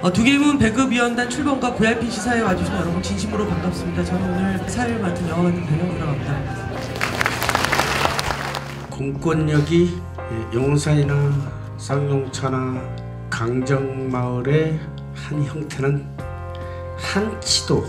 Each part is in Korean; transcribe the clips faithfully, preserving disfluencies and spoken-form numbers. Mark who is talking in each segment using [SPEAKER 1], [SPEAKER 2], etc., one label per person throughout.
[SPEAKER 1] 어, 두개문 배급위원단 출범과 브이아이피 시사에 와주신 여러분 진심으로 반갑습니다. 저는 오늘 사회를 맡은 영화관 변형이라고 합니다.
[SPEAKER 2] 공권력이 용산이나 쌍용차나 강정마을의 한 형태는 한치도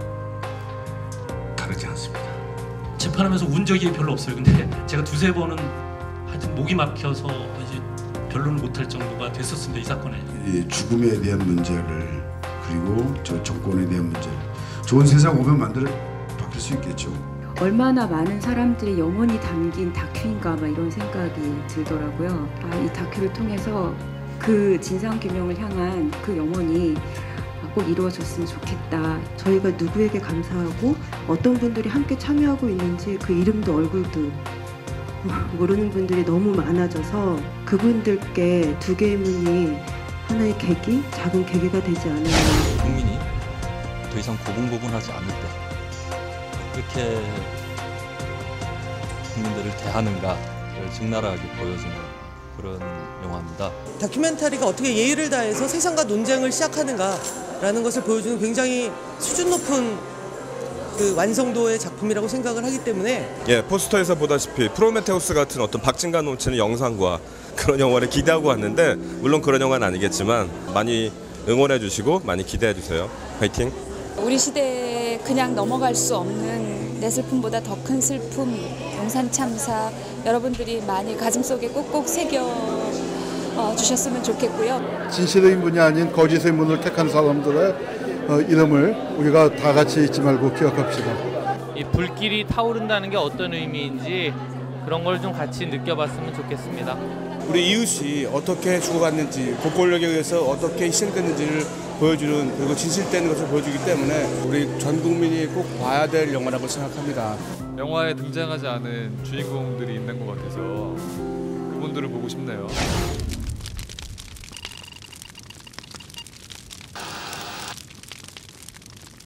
[SPEAKER 2] 다르지 않습니다.
[SPEAKER 3] 재판하면서 운 적이 별로 없어요. 근데 제가 두세 번은 하여튼 목이 막혀서 이제 변론을 못할 정도가 됐었습니다. 이 사건에.
[SPEAKER 4] 이 죽음에 대한 문제를 그리고 저 정권에 대한 문제를 좋은 세상 오면 만들어 바뀔 수 있겠죠.
[SPEAKER 5] 얼마나 많은 사람들의 영혼이 담긴 다큐인가 막 이런 생각이 들더라고요. 아, 이 다큐를 통해서 그 진상규명을 향한 그 영혼이 꼭 이루어졌으면 좋겠다. 저희가 누구에게 감사하고 어떤 분들이 함께 참여하고 있는지 그 이름도 얼굴도 모르는 분들이 너무 많아져서 그분들께 두 개의 문이 하나의 계기, 작은 계기가 되지 않으면
[SPEAKER 6] 국민이 더 이상 고분고분하지 않을 때 어떻게 국민들을 대하는가를 적나라하게 보여주는 그런 영화입니다.
[SPEAKER 1] 다큐멘터리가 어떻게 예의를 다해서 세상과 논쟁을 시작하는가라는 것을 보여주는 굉장히 수준 높은 그 완성도의 작품이라고 생각을 하기 때문에
[SPEAKER 7] 예, 포스터에서 보다시피 프로메테우스 같은 어떤 박진감 넘치는 영상과 그런 영화를 기대하고 왔는데 물론 그런 영화는 아니겠지만 많이 응원해 주시고 많이 기대해 주세요. 화이팅!
[SPEAKER 8] 우리 시대에 그냥 넘어갈 수 없는 내 슬픔보다 더 큰 슬픔, 용산 참사 여러분들이 많이 가슴속에 꼭꼭 새겨 어, 주셨으면 좋겠고요.
[SPEAKER 9] 진실의 인문이 아닌 거짓의 문을 택한 사람들의 어, 이름을 우리가 다 같이 잊지 말고 기억합시다.
[SPEAKER 10] 이 불길이 타오른다는 게 어떤 의미인지 그런 걸 좀 같이 느껴봤으면 좋겠습니다.
[SPEAKER 11] 우리 이웃이 어떻게 죽어갔는지, 공권력에 의해서 어떻게 희생됐는지를 보여주는 그리고 진실되는 것을 보여주기 때문에 우리 전 국민이 꼭 봐야 될 영화라고 생각합니다.
[SPEAKER 12] 영화에 등장하지 않은 주인공들이 있는 것 같아서 그분들을 보고 싶네요.